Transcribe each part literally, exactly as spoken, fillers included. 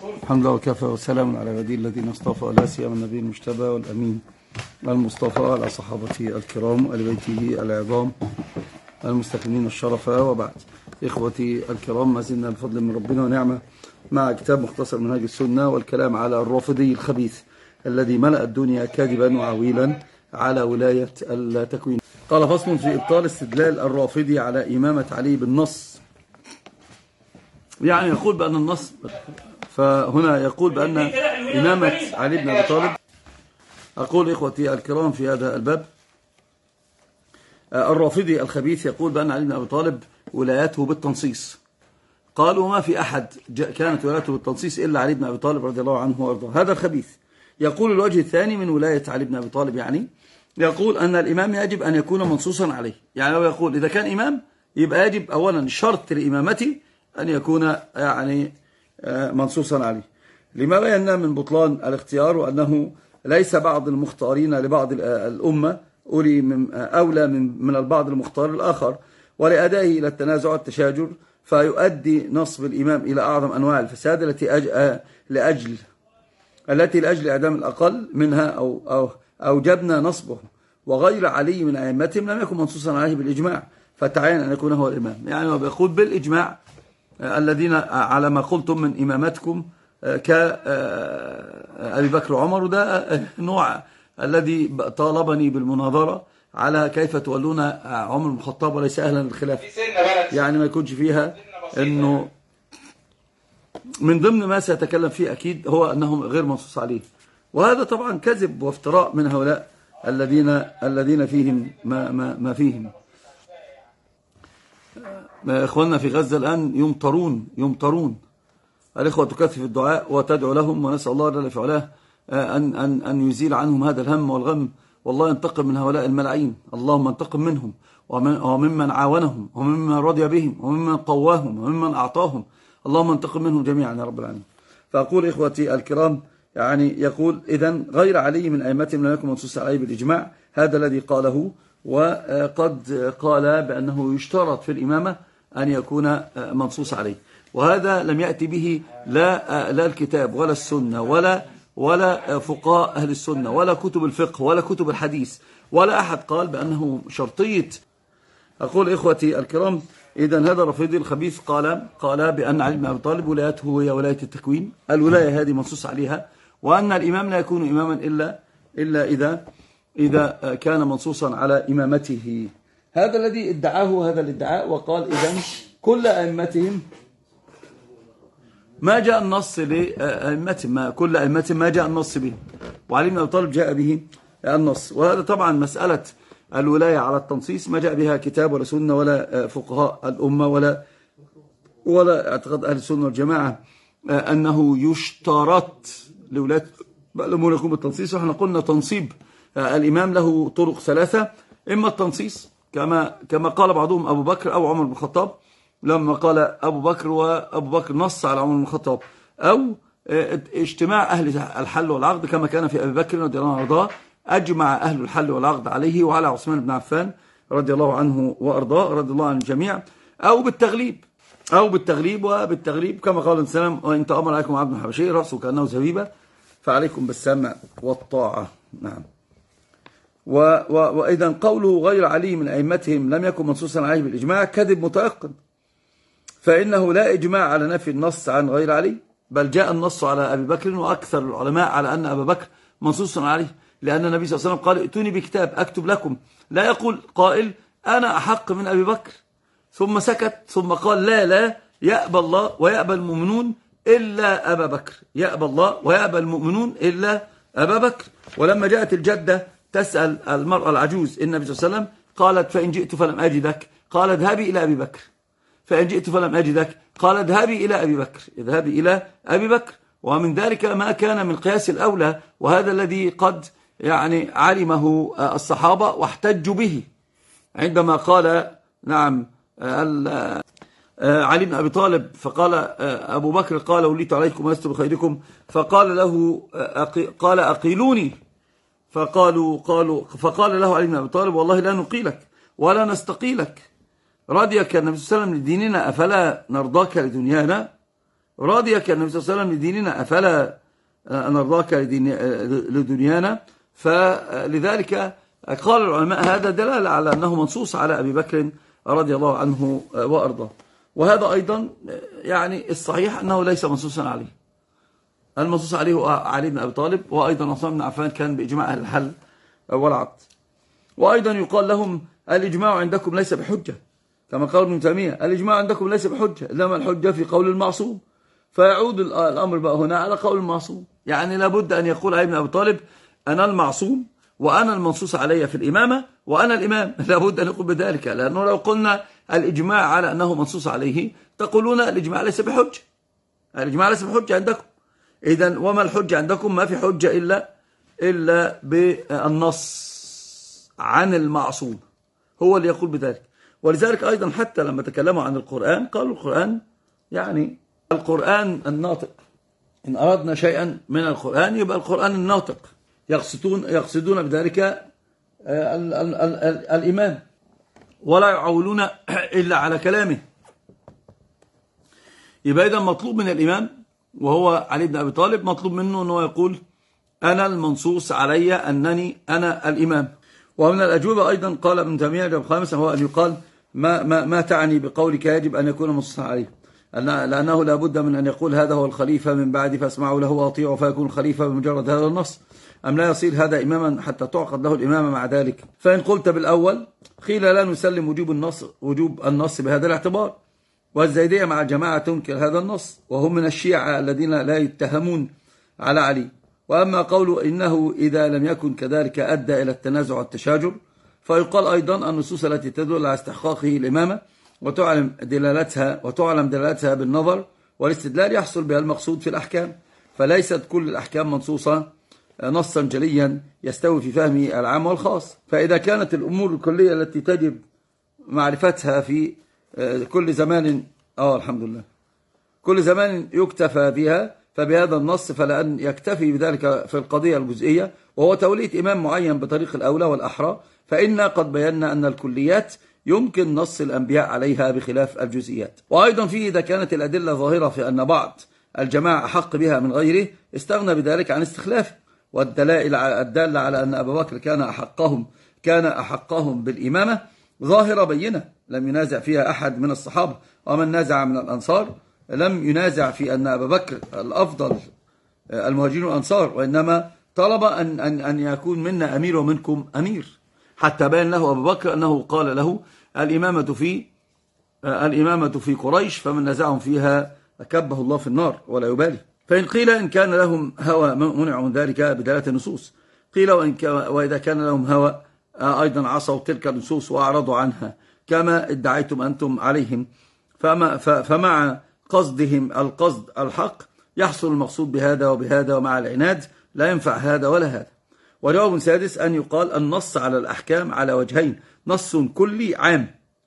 الحمد لله وكفى وسلام على عباده الذين اصطفى، لا سيما النبي المجتبى والأمين المصطفى، على صحابته الكرام وآل بيته العظام المستكملين الشرفاء، وبعد. إخوتي الكرام، ما زلنا بفضل من ربنا ونعمة مع كتاب مختصر منهاج السنة، والكلام على الرافضي الخبيث الذي ملأ الدنيا كاذبا وعويلا على ولاية التكوين. قال: فصل في إبطال استدلال الرافضي على إمامة علي بالنص. يعني يقول بأن النص، فهنا يقول بأن إمامة علي بن أبي طالب. أقول إخوتي الكرام في هذا الباب، الرافضي الخبيث يقول بأن علي بن أبي طالب ولايته بالتنصيص. قالوا ما في أحد كانت ولايته بالتنصيص إلا علي بن أبي طالب رضي الله عنه وأرضاه. هذا الخبيث. يقول الوجه الثاني من ولاية علي بن أبي طالب، يعني يقول أن الإمام يجب أن يكون منصوصا عليه. يعني هو يقول إذا كان إمام يبقى يجب أولا شرط لإمامته أن يكون يعني منصوصا عليه، لما بينا من بطلان الاختيار، وأنه ليس بعض المختارين لبعض الأمة أولي من أولى من من البعض المختار الآخر، ولأدائه إلى التنازع والتشاجر، فيؤدي نصب الإمام إلى أعظم أنواع الفساد التي أج... لأجل التي لأجل إعدام الأقل منها أو أو أوجبنا نصبه. وغير علي من أئمتهم لم يكن منصوصا عليه بالإجماع، فتعين أن يكون هو الإمام. يعني هو بيقول بالإجماع الذين على ما قلتم من إمامتكم كأبي بكر وعمر، وده نوع الذي طالبني بالمناظرة على كيف تولون عمر بن الخطاب وليس أهلا للخلافة. يعني ما يكونش فيها أنه من ضمن ما سيتكلم فيه أكيد هو أنهم غير منصوص عليه، وهذا طبعا كذب وافتراء من هؤلاء الذين الذين فيهم ما, ما, ما فيهم. إخواننا في غزة الآن يمطرون يمطرون الإخوة تكثف الدعاء وتدعو لهم، ونسأل الله جل في علاه أن, أن, أن يزيل عنهم هذا الهم والغم، والله ينتقم من هؤلاء الملاعين. اللهم انتقم منهم ومن وممن عاونهم وممن رضي بهم وممن قواهم وممن أعطاهم. اللهم انتقم منهم جميعا يا رب العالمين. فأقول إخوتي الكرام، يعني يقول إذن غير علي من أئمتهم لم يكن منصوص عليه بالإجماع، هذا الذي قاله. وقد قال بأنه يشترط في الإمامة أن يكون منصوص عليه، وهذا لم يأتي به لا لا الكتاب ولا السنة ولا ولا فقهاء أهل السنة ولا كتب الفقه ولا كتب الحديث، ولا أحد قال بأنه شرطية. أقول إخوتي الكرام، إذن هذا الرافضي الخبيث قال قال بأن علي بن أبي طالب ولايته هي ولاية التكوين، الولاية هذه منصوص عليها، وأن الإمام لا يكون إماما إلا إلا إذا إذا كان منصوصا على إمامته. هذا الذي ادعاه هذا الادعاء، وقال إذن كل أئمتهم ما جاء النص لأئمتهم، ما كل أئمتهم ما جاء النص به، وعلي بن أبي طالب جاء به النص. وهذا طبعا مسألة الولاية على التنصيص ما جاء بها كتاب ولا سنة ولا فقهاء الأمة ولا ولا اعتقاد أهل السنة والجماعة أنه يشترط لولاية الأمور يكون بالتنصيص. وإحنا قلنا تنصيب الإمام له طرق ثلاثة: إما التنصيص كما كما قال بعضهم أبو بكر أو عمر بن الخطاب، لما قال أبو بكر وأبو بكر نص على عمر بن الخطاب، أو اجتماع أهل الحل والعقد كما كان في أبي بكر رضي الله عنه وأرضاه، أجمع أهل الحل والعقد عليه وعلى عثمان بن عفان رضي الله عنه وأرضاه رضي الله عن الجميع، أو بالتغليب أو بالتغليب وبالتغليب كما قال السلام: وإن تأمر عليكم عبد حبشي رأسه كأنه زبيبة فعليكم بالسمع والطاعة. نعم. وإذا قوله غير علي من أئمتهم لم يكن منصوصا عليه بالإجماع كذب متيقن، فإنه لا إجماع على نفي النص عن غير علي، بل جاء النص على أبي بكر، وأكثر العلماء على أن أبا بكر منصوص عليه، لأن النبي صلى الله عليه وسلم قال: ائتوني بكتاب أكتب لكم. لا يقول قائل أنا أحق من أبي بكر ثم سكت، ثم قال لا لا يأبى الله ويأبى المؤمنون إلا أبا بكر، يأبى الله ويأبى المؤمنون إلا أبا بكر. ولما جاءت الجدة تسأل المرأة العجوز النبي صلى الله عليه وسلم، قالت: فإن جئت فلم أجدك قال اذهبي إلى أبي بكر، فإن جئت فلم أجدك قال اذهبي إلى أبي بكر، اذهبي إلى أبي بكر. ومن ذلك ما كان من قياس الأولى، وهذا الذي قد يعني علمه الصحابة واحتجوا به، عندما قال نعم علي بن أبي طالب فقال أبو بكر قال: وليت عليكم ولست بخيركم، فقال له قال أقيلوني، فقالوا قالوا فقال له علي بن أبي طالب: والله لا نقيلك ولا نستقيلك، رضيك النبي صلى الله عليه وسلم لديننا أفلا نرضاك لدنيانا. رضيك النبي صلى الله عليه وسلم لديننا أفلا نرضاك لدنيانا. فلذلك قال العلماء هذا دلالة على أنه منصوص على أبي بكر رضي الله عنه وأرضاه. وهذا أيضا يعني الصحيح أنه ليس منصوصا عليه، المنصوص عليه هو علي بن أبي طالب، وأيضا عثمان بن عفان كان بإجماع أهل الحل والعقد. وأيضا يقال لهم الإجماع عندكم ليس بحجة، كما قال ابن تيمية الإجماع عندكم ليس بحجة، إنما الحجة في قول المعصوم. فيعود الأمر بقى هنا على قول المعصوم، يعني لابد أن يقول علي بن أبي طالب أنا المعصوم وأنا المنصوص علي في الإمامة وأنا الإمام، لابد أن يقول بذلك، لأنه لو قلنا الإجماع على أنه منصوص عليه تقولون الإجماع ليس بحجة، الإجماع ليس بحجة عندكم. إذن وما الحجة عندكم؟ ما في حجة إلا إلا بالنص عن المعصوم، هو اللي يقول بذلك. ولذلك أيضا حتى لما تكلموا عن القرآن قالوا القرآن يعني القرآن الناطق، إن أردنا شيئا من القرآن يبقى القرآن الناطق، يقصدون يقصدون بذلك ال ال ال الإمام، ولا يعولون إلا على كلامه. يبقى إذا مطلوب من الإمام وهو علي بن أبي طالب، مطلوب منه أنه يقول أنا المنصوص علي أنني أنا الإمام. ومن الأجوبة أيضا قال ابن تيمية الجواب الخامس هو أن يقال ما, ما, ما تعني بقولك يجب أن يكون منصوصا عليه، لأنه لا بد من أن يقول هذا هو الخليفة من بعد فاسمعوا له وأطيعوا فيكون خليفة بمجرد هذا النص، أم لا يصير هذا إماما حتى تعقد له الإمامة مع ذلك. فإن قلت بالأول قيل لا نسلم وجوب النص وجوب النص بهذا الاعتبار، والزيدية مع الجماعة تنكر هذا النص وهم من الشيعة الذين لا يتهمون على علي. وأما قوله إنه إذا لم يكن كذلك أدى إلى التنازع والتشاجر، فيقال أيضا النصوص التي تدل على استحقاقه الإمامة وتعلم دلالتها وتعلم دلالتها بالنظر والاستدلال يحصل بها المقصود في الأحكام، فليست كل الأحكام منصوصة نصا جليا يستوي في فهمه العام والخاص. فإذا كانت الأمور الكلية التي تجب معرفتها في كل زمان آه الحمد لله كل زمان يكتفى بها، فبهذا النص فلأن يكتفي بذلك في القضية الجزئية وهو تولية إمام معين بطريق الأولى والأحرى، فإنا قد بينا أن الكليات يمكن نص الأنبياء عليها بخلاف الجزئيات. وأيضا فيه إذا كانت الأدلة ظاهرة في أن بعض الجماعة أحق بها من غيره استغنى بذلك عن استخلافه، والدلائل الدالة على أن أبا بكر كان أحقهم كان أحقهم بالإمامة ظاهرة بينة لم ينازع فيها أحد من الصحابة، ومن نازع من الأنصار لم ينازع في أن أبا بكر الأفضل المهاجرين والأنصار، وإنما طلب أن, أن, أن يكون منا أمير ومنكم أمير، حتى بين له أبو بكر أنه قال له الإمامة في الإمامة في قريش فمن نزعهم فيها أكبه الله في النار ولا يبالي. فإن قيل إن كان لهم هوى منع من ذلك بدلالة النصوص، قيل وإن وإذا كان لهم هوى أيضا عصوا تلك النصوص وأعرضوا عنها كما ادعيتم أنتم عليهم، فما فمع قصدهم القصد الحق يحصل المقصود بهذا وبهذا، ومع العناد لا ينفع هذا ولا هذا. وجواب سادس أن يقال النص على الأحكام على وجهين، نص كلي عام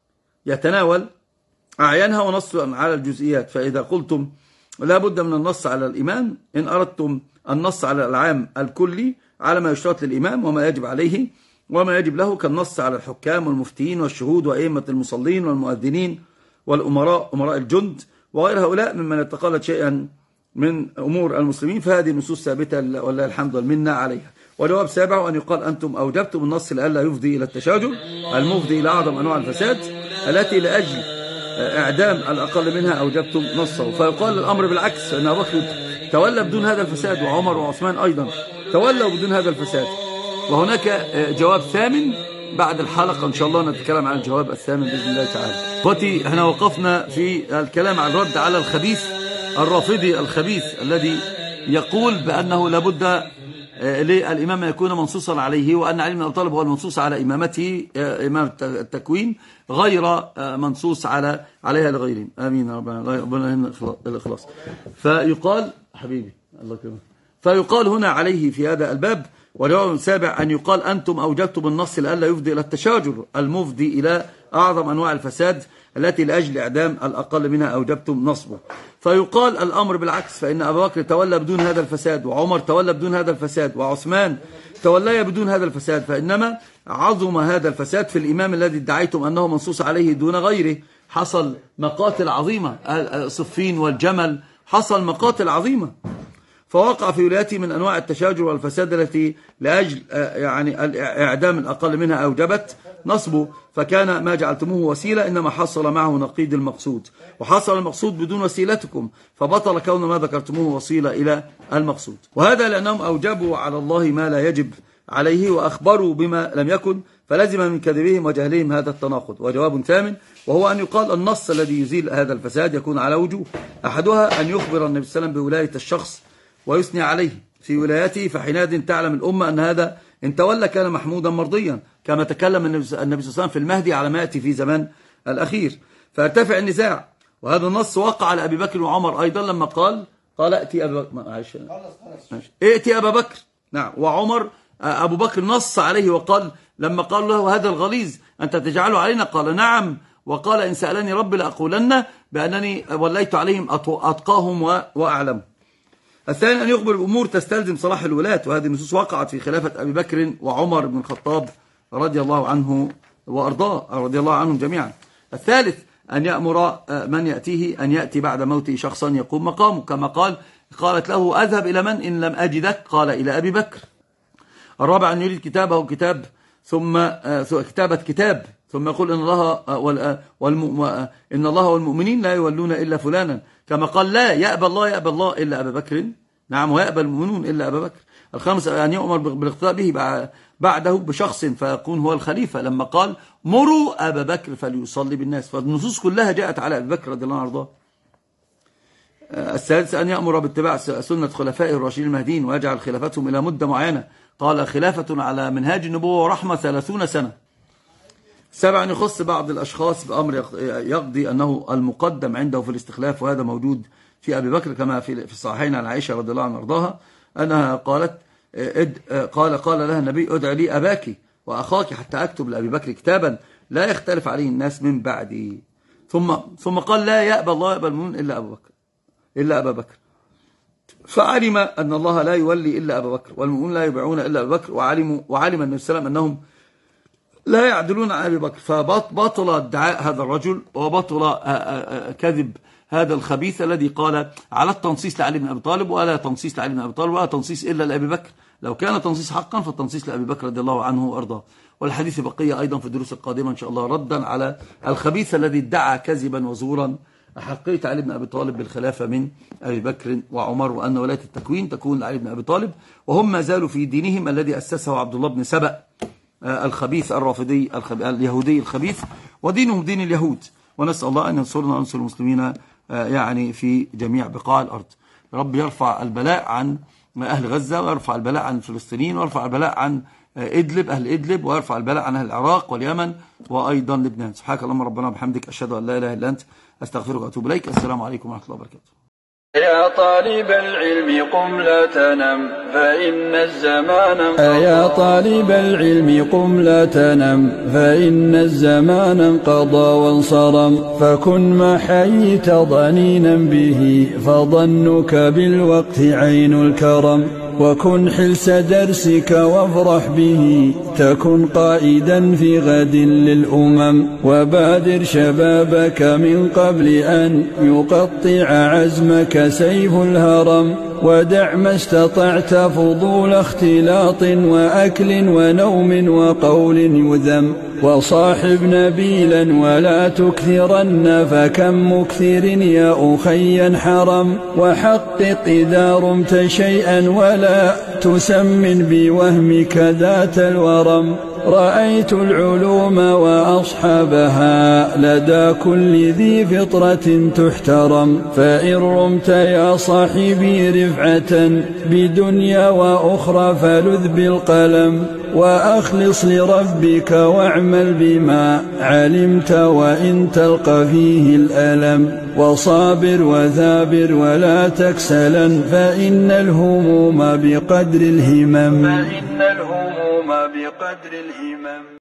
يتناول أعيانها ونص على الجزئيات. فإذا قلتم لا بد من النص على الإمام إن أردتم النص على العام الكلي على ما يشترط للإمام وما يجب عليه وما يجب له، كالنص على الحكام والمفتين والشهود وأئمة المصلين والمؤذنين والأمراء أمراء الجند وغير هؤلاء ممن يتقلد شيئا من أمور المسلمين، فهذه النصوص ثابتة والله الحمد والمنة عليها. وجواب سابع أن يقال أنتم أوجبتم النص لئلا يفضي إلى التشاجر المفضي إلى أعظم أنواع الفساد التي لأجل إعدام الأقل منها أوجبتم نصه. فيقال الأمر بالعكس، أن أبو بكر تولى بدون هذا الفساد وعمر وعثمان أيضا تولوا بدون هذا الفساد. وهناك جواب ثامن بعد الحلقة إن شاء الله نتكلم عن الجواب الثامن بإذن الله تعالى. اخوتي احنا وقفنا في الكلام عن الرد على الخبيث الرافضي الخبيث الذي يقول بأنه لابد للإمام يكون منصوصا عليه، وأن علي بن أبي طالب هو المنصوص على إمامته إمام التكوين غير منصوص على عليها لغيرهم. آمين ربنا ربنا يهمنا الإخلاص. فيقال حبيبي الله يكرمك فيقال هنا عليه في هذا الباب. والجواب السابع أن يقال أنتم أوجبتم النص لئلا يفضي إلى التشاجر المفضي إلى أعظم أنواع الفساد التي لأجل إعدام الأقل منها أوجبتم نصبه. فيقال الأمر بالعكس، فإن أبا بكر تولى بدون هذا الفساد وعمر تولى بدون هذا الفساد وعثمان تولى بدون هذا الفساد، فإنما عظم هذا الفساد في الإمام الذي ادعيتم أنه منصوص عليه دون غيره. حصل مقاتل عظيمة، صفين والجمل حصل مقاتل عظيمة، فوقع في ولايته من أنواع التشاجر والفساد التي لأجل يعني إعدام الأقل منها أوجبت نصبه، فكان ما جعلتموه وسيلة إنما حصل معه نقيض المقصود، وحصل المقصود بدون وسيلتكم، فبطل كون ما ذكرتموه وسيلة إلى المقصود. وهذا لأنهم أوجبوا على الله ما لا يجب عليه وأخبروا بما لم يكن، فلزم من كذبهم وجهلهم هذا التناقض. وجواب ثامن وهو أن يقال النص الذي يزيل هذا الفساد يكون على وجوه، أحدها أن يخبر النبي صلى الله عليه وسلم بولاية الشخص ويثني عليه في ولايته، فحينئذ تعلم الأمة أن هذا إن تولى كان محمودا مرضيا، كما تكلم النبي صلى الله عليه وسلم في المهدي على ما يأتي في زمان الأخير، فارتفع النزاع. وهذا النص وقع على أبي بكر وعمر أيضا لما قال قال ائتي أبا بكر ائتي أبا بكر نعم، وعمر أبو بكر نص عليه وقال لما قال له هذا الغليظ أنت تجعله علينا، قال نعم، وقال إن سألني ربي لأقولن بأنني وليت عليهم أتقاهم وأعلمهم. الثاني أن يخبر بأمور تستلزم صلاح الولاة، وهذه النصوص وقعت في خلافة أبي بكر وعمر بن الخطاب رضي الله عنه وأرضاه رضي الله عنهم جميعا. الثالث أن يأمر من يأتيه أن يأتي بعد موته شخصا يقوم مقامه، كما قال قالت له أذهب إلى من إن لم أجدك؟ قال إلى أبي بكر. الرابع أن يريد كتابه كتاب ثم كتابة كتاب ثم يقول إن الله والم... إن الله والمؤمنين لا يولون إلا فلانا، كما قال لا يأبى الله يأبى الله إلا أبا بكر، نعم، ويأبى المؤمنون إلا أبا بكر. الخامس أن يؤمر بالاقتداء به بعده بشخص فيكون هو الخليفة، لما قال مروا أبا بكر فليصلي بالناس، فالنصوص كلها جاءت على أبي بكر رضي الله عنه وارضاه. السادس أن يأمر باتباع سنة خلفائه الراشدين المهديين ويجعل خلافتهم إلى مدة معينة، قال خلافة على منهاج النبوة ورحمة ثلاثون سنة. سبعا يخص بعض الأشخاص بأمر يقضي أنه المقدم عنده في الاستخلاف، وهذا موجود في أبي بكر كما في الصحيحين عن عائشة رضي الله عنها وارضاها أنها قالت قال قال لها النبي ادعي لي أباك وأخاك حتى أكتب لأبي بكر كتابا لا يختلف عليه الناس من بعدي. ثم ثم قال لا يأبى الله يأبى المؤمن إلا أبو بكر إلا أبا بكر، فعلم أن الله لا يولي إلا أبا بكر والمؤمنون لا يبيعون إلا أبا بكر، وعلم وعلم النبي صلى الله عليه وسلم أنهم لا يعدلون عن أبي بكر، فبطل ادعاء هذا الرجل وبطل كذب هذا الخبيث الذي قال على التنصيص لعلي بن أبي طالب ولا تنصيص لعلي بن أبي طالب ولا تنصيص إلا لأبي بكر. لو كان تنصيص حقا فالتنصيص لأبي بكر رضي الله عنه وأرضاه. والحديث بقية أيضا في الدروس القادمة إن شاء الله ردا على الخبيث الذي ادعى كذبا وزورا حقية علي بن أبي طالب بالخلافة من أبي بكر وعمر، وأن ولاية التكوين تكون لعلي بن أبي طالب، وهم ما زالوا في دينهم الذي أسسه عبد الله بن سبأ الخبيث الرافضي اليهودي الخبيث، ودينهم دين اليهود. ونسأل الله أن ينصرنا وينصر المسلمين يعني في جميع بقاع الأرض. رب يرفع البلاء عن أهل غزة، ويرفع البلاء عن الفلسطينيين، ويرفع البلاء عن إدلب أهل إدلب، ويرفع البلاء عن أهل العراق واليمن وأيضا لبنان. سبحانك اللهم ربنا وبحمدك أشهد أن لا إله إلا أنت أستغفرك وأتوب إليك. السلام عليكم ورحمة الله وبركاته. يا طالب العلم قم لا تنم فإن الزمان انقضى. يا طالب العلم قم لا تنم فإن الزمان انقضى وانصرم، فكن ما حييت ضنينا به فظنك بالوقت عين الكرم، وكن حلس درسك وافرح به تكن قائدا في غد للأمم، وبادر شبابك من قبل أن يقطع عزمك سيف الهرم، ودع ما استطعت فضول اختلاط وأكل ونوم وقول يذم، وصاحب نبيلا ولا تكثرن فكم مكثر يا أخي حرم، وحقق إذا رمت شيئا ولا تسمن بوهمك ذات الورم، رأيت العلوم وأصحابها لدى كل ذي فطرة تحترم، فإن رمت يا صاحبي رفعة بدنيا وأخرى فلذ بالقلم، وأخلص لربك واعمل بما علمت وإن تلقى فيه الألم، وصابر وثابر ولا تكسلا فإن الهموم بقدر الهمم. فإن الهموم بقدر الهمم.